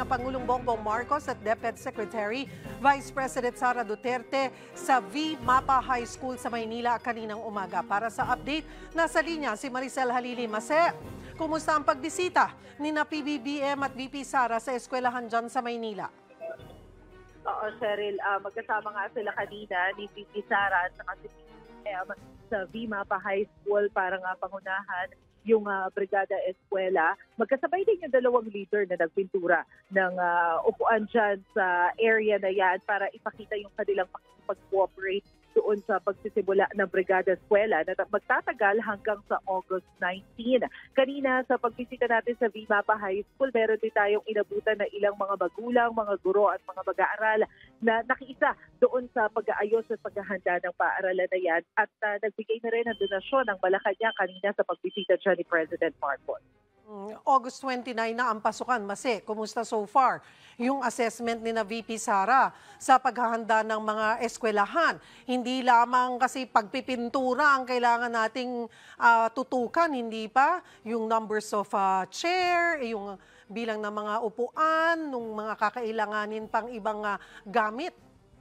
Pangulong Bongbong Marcos at DepEd Secretary Vice President Sara Duterte sa V-MAPA High School sa Maynila kaninang umaga. Para sa update, nasa linya si Maricel Halili. Mase, kumusta ang pagbisita ni na PBBM at VP Sara sa eskwelahan dyan sa Maynila? Oo, Cheryl, magkasama nga sila kanina ni VP Sara at saka si PBBM sa V-MAPA High School para nga pangunahan yung Brigada Eskwela. Magkasabay din yung dalawang leader na nagpintura ng upuan dyan sa area na yan para ipakita yung kanilang pag-cooperate doon sa pagsisimula ng Brigada Eskwela na magtatagal hanggang sa August 19. Kanina sa pagbisita natin sa V-MAPA High School, meron din tayong inabutan na ilang mga magulang, mga guro at mga mag-aaral na nakiisa doon sa pag-aayos at paghahanda ng paaralan na yan at nagbigay na rin ng donasyon ng Malacanang kanina sa pagbisita dyan ni President Marcos. August 29 na ang pasukan. Mase, kumusta so far yung assessment ni na VP Sara sa paghahanda ng mga eskwelahan? Hindi lamang kasi pagpipintura ang kailangan nating tutukan, hindi pa yung numbers of chair, yung bilang ng mga upuan, ng mga kakailanganin pang ibang gamit.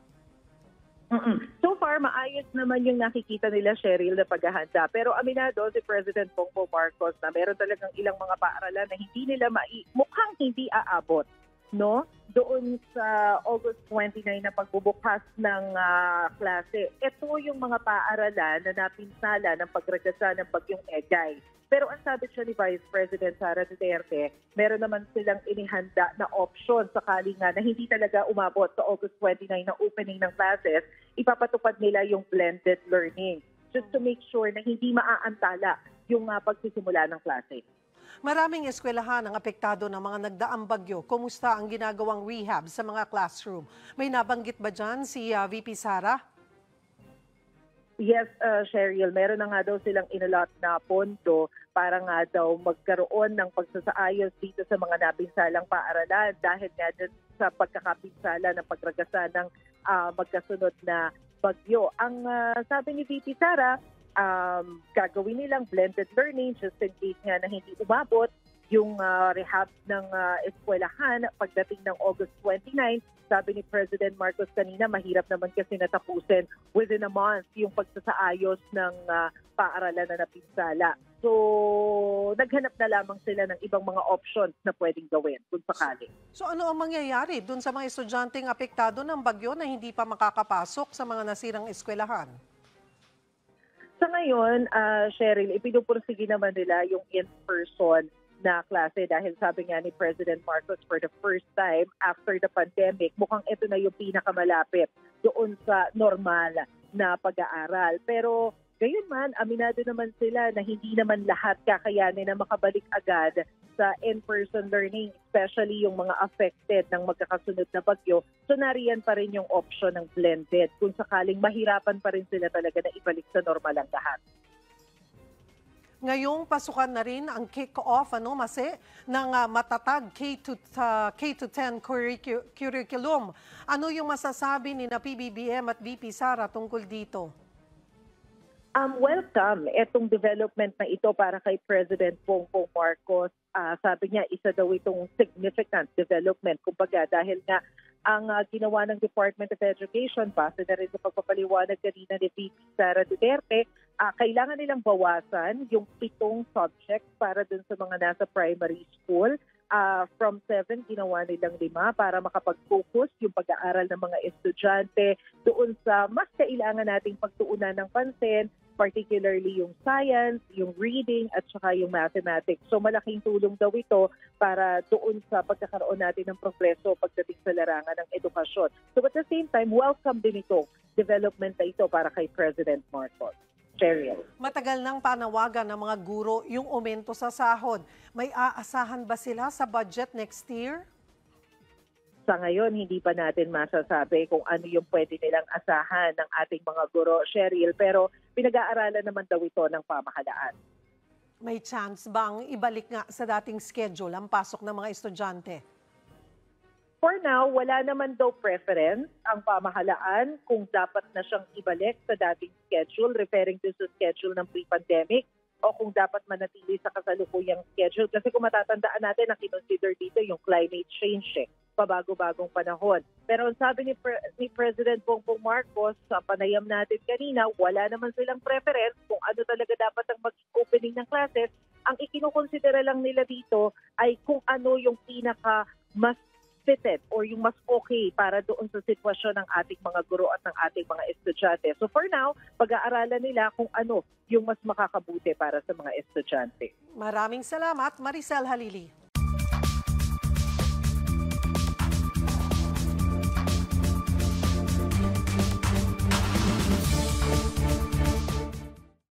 So far, maayos naman yung nakikita nila, Cheryl, na paghahanda. Pero aminado si President Bongbong Marcos na meron talagang ilang mga paaralan na hindi nila mukhang hindi aabot, no? Doon sa August 29 na pagbubukas ng klase. Ito yung mga paaralan na napinsala ng pagragasa ng bagyong Egay. Pero ang sabi siya ni Vice President Sara Duterte, meron naman silang inihanda na option sakali nga na hindi talaga umabot sa August 29 na opening ng classes, ipapatupad nila yung blended learning just to make sure na hindi maaantala yung pagsisimula ng klase. Maraming eskwelahan ang apektado ng mga nagdaang bagyo. Kumusta ang ginagawang rehab sa mga classroom? May nabanggit ba dyan si VP Sara? Yes, Cheryl, meron na nga daw silang inalot na pondo para nga daw magkaroon ng pagsasaayos dito sa mga napinsalang paaralan dahil nga sa pagkakapinsala ng pagragasa ng magkasunod na bagyo. Ang sabi ni VP Sara, gagawin nilang blended learning just in case nga na hindi umabot yung rehab ng eskwelahan pagdating ng August 29. Sabi ni President Marcos kanina, mahirap naman kasi natapusin within a month yung pagsasaayos ng paaralan na napinsala. So, naghanap na lamang sila ng ibang mga options na pwedeng gawin kung sakali. So ano ang mangyayari dun sa mga estudyanteng apektado ng bagyo na hindi pa makakapasok sa mga nasirang eskwelahan? Sa ngayon, Cheryl, ipinupursige naman nila yung in-person na klase dahil sabi nga ni President Marcos for the first time after the pandemic, mukhang ito na yung pinakamalapit doon sa normal na pag-aaral. Pero gayon man, aminado naman sila na hindi naman lahat kakayanin na makabalik agad sa in-person learning, especially yung mga affected ng magkakasunod na bagyo. So nariyan pa rin yung option ng blended kung sakaling mahirapan pa rin sila talaga na ibalik sa normal ang lahat. Ngayong pasukan na rin ang kick-off Mase, ng matatag K-10 curriculum. Ano yung masasabi ni na PBBM at VP Sara tungkol dito? Welcome itong development na ito para kay President Bongbong Marcos. Sabi niya, isa daw itong significant development. Kumbaga, dahil nga ang ginawa ng Department of Education, base na rin sa pagpapaliwanag kanina ni VP Sara Duterte, kailangan nilang bawasan yung 7 subjects para dun sa mga nasa primary school. From 7, ginawa nilang 5 para makapag-focus yung pag-aaral ng mga estudyante doon sa mas kailangan nating pagtuunan ng pansin, particularly yung science, yung reading, at saka yung mathematics. So malaking tulong daw ito para doon sa pagkakaroon natin ng progreso pagdating sa larangan ng edukasyon. So at the same time, welcome din itong development na ito para kay President Marcos. Cheryl. Matagal nang panawagan ng mga guro yung aumento sa sahod. May aasahan ba sila sa budget next year? Sa ngayon, hindi pa natin masasabi kung ano yung pwede nilang asahan ng ating mga guro, Cheryl. Pero pinag-aaralan naman daw ito ng pamahalaan. May chance bang ibalik nga sa dating schedule ang pasok ng mga estudyante? For now, wala naman daw preference ang pamahalaan kung dapat na siyang ibalik sa dating schedule, referring to sa schedule ng pre-pandemic. o kung dapat manatili sa kasalukuyang schedule. Kasi kung matatandaan natin, ang kinonsider dito yung climate change, pabago-bagong panahon. Pero ang sabi ni President Bongbong Marcos sa panayam natin kanina, wala naman silang preference kung ano talaga dapat ang mag-opening ng classes. Ang ikinukonsidera lang nila dito ay kung ano yung pinaka mas fitted or yung mas okay para doon sa sitwasyon ng ating mga guro at ng ating mga estudyante. So for now, pag-aaralan nila kung ano yung mas makakabuti para sa mga estudyante. Maraming salamat, Maricel Halili.